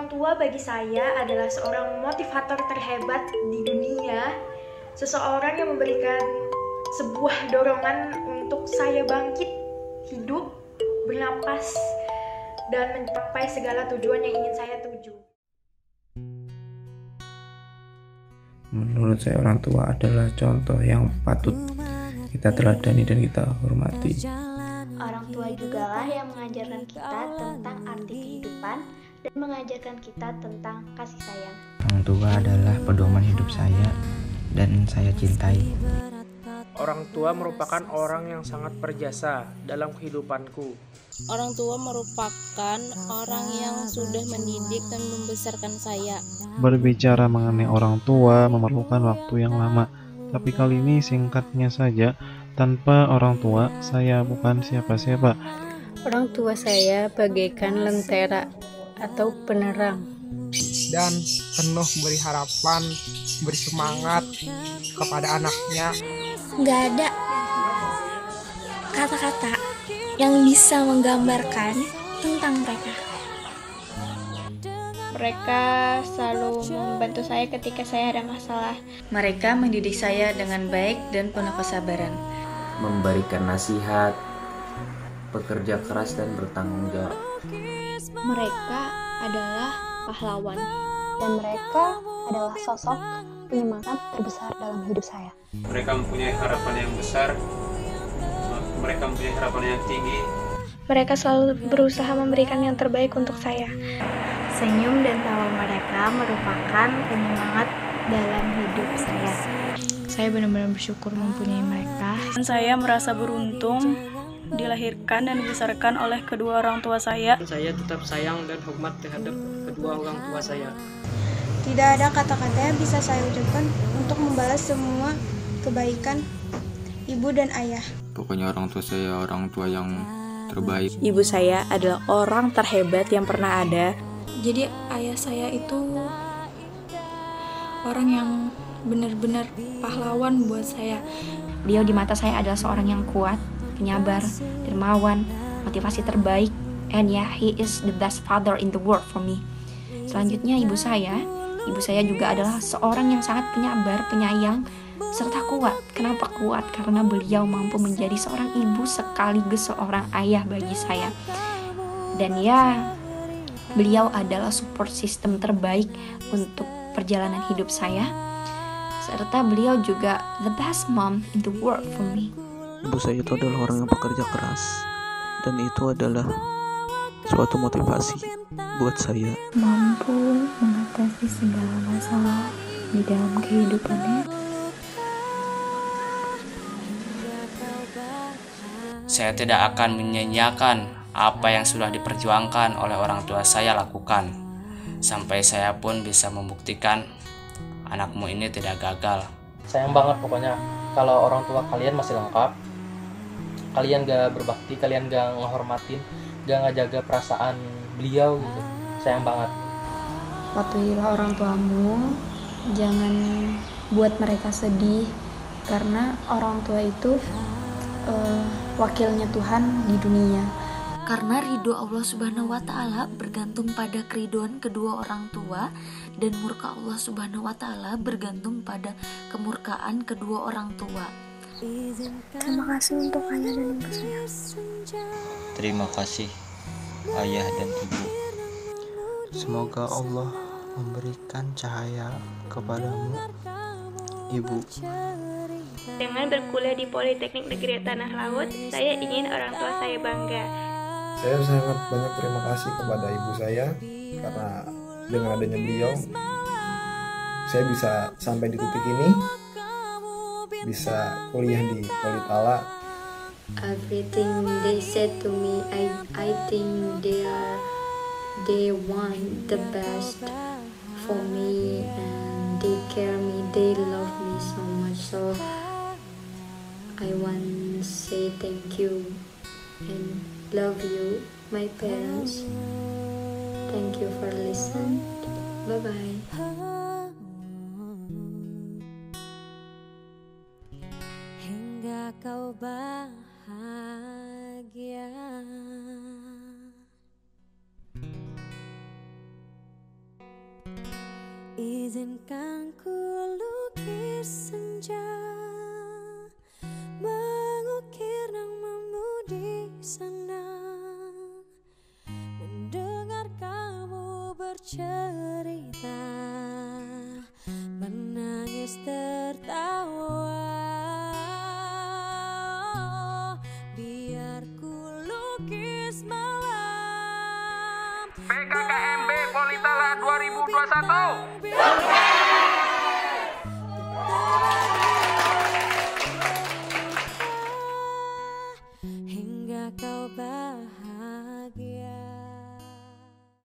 Orang tua bagi saya adalah seorang motivator terhebat di dunia, seseorang yang memberikan sebuah dorongan untuk saya bangkit, hidup, bernapas, dan mencapai segala tujuan yang ingin saya tuju. Menurut saya orang tua adalah contoh yang patut kita teladani dan kita hormati. Orang tua jugalah yang mengajarkan kita tentang arti kehidupan dan mengajarkan kita tentang kasih sayang. Orang tua adalah pedoman hidup saya dan saya cintai. Orang tua merupakan orang yang sangat berjasa dalam kehidupanku. Orang tua merupakan orang yang sudah mendidik dan membesarkan saya. Berbicara mengenai orang tua memerlukan waktu yang lama, tapi kali ini singkatnya saja. Tanpa orang tua, saya bukan siapa-siapa. Orang tua saya bagaikan lentera atau penerang Dan penuh beri harapan, beri semangat kepada anaknya. Gak ada kata-kata yang bisa menggambarkan tentang mereka. Mereka selalu membantu saya ketika saya ada masalah. Mereka mendidik saya dengan baik dan penuh kesabaran. Memberikan nasihat, bekerja keras dan bertanggung jawab. Mereka adalah pahlawan. Dan mereka adalah sosok penyemangat terbesar dalam hidup saya. Mereka mempunyai harapan yang besar, mereka mempunyai harapan yang tinggi. Mereka selalu berusaha memberikan yang terbaik untuk saya. Senyum dan tawa mereka merupakan penyemangat dalam hidup saya. Saya benar-benar bersyukur mempunyai mereka. Saya merasa beruntung dilahirkan dan dibesarkan oleh kedua orang tua saya. Saya tetap sayang dan hormat terhadap kedua orang tua saya. Tidak ada kata-kata yang bisa saya ucapkan untuk membalas semua kebaikan ibu dan ayah. Pokoknya orang tua saya orang tua yang terbaik. Ibu saya adalah orang terhebat yang pernah ada. Jadi ayah saya itu orang yang benar-benar pahlawan buat saya. Beliau di mata saya adalah seorang yang kuat, penyabar, dermawan, motivasi terbaik. And yeah, he is the best father in the world for me. Selanjutnya ibu saya juga adalah seorang yang sangat penyabar, penyayang, serta kuat. Kenapa kuat? Karena beliau mampu menjadi seorang ibu sekaligus seorang ayah bagi saya. Dan ya, beliau adalah support system terbaik untuk perjalanan hidup saya. Serta beliau juga the best mom in the world for me. Ibu saya itu adalah orang yang bekerja keras, dan itu adalah suatu motivasi buat saya. Mampu mengatasi segala masalah di dalam kehidupannya. Saya tidak akan menyanyiakan apa yang sudah diperjuangkan oleh orang tua saya lakukan, sampai saya pun bisa membuktikan anakmu ini tidak gagal. Sayang banget pokoknya kalau orang tua kalian masih lengkap, kalian gak berbakti, kalian gak ngehormatin, gak ngejaga perasaan beliau gitu. Sayang banget. Patuhilah orang tuamu, jangan buat mereka sedih, karena orang tua itu wakilnya Tuhan di dunia. Karena ridho Allah Subhanahu wa Ta'ala bergantung pada keriduan kedua orang tua, dan murka Allah Subhanahu wa Ta'ala bergantung pada kemurkaan kedua orang tua. Terima kasih untuk ayah dan ibu saya. Terima kasih ayah dan ibu. Semoga Allah memberikan cahaya kepadamu, ibu. Dengan berkuliah di Politeknik Negeri Tanah Laut, saya ingin orang tua saya bangga. Saya sangat banyak terima kasih kepada ibu saya, karena dengan adanya beliau saya bisa sampai di titik ini, bisa kuliah di Politala. Everything they said to me, I think they want the best for me, and they care me, they love me so much. So I want to say thank you and love you, my parents. Thank you for listening. Bye bye. Hingga kau bahagia. Izinkan ku lukis senja, mengukir namamu di sana, mendengar kamu bercerita, menangis tertawa. Biar ku lukis malam PKKMB Politala 2021.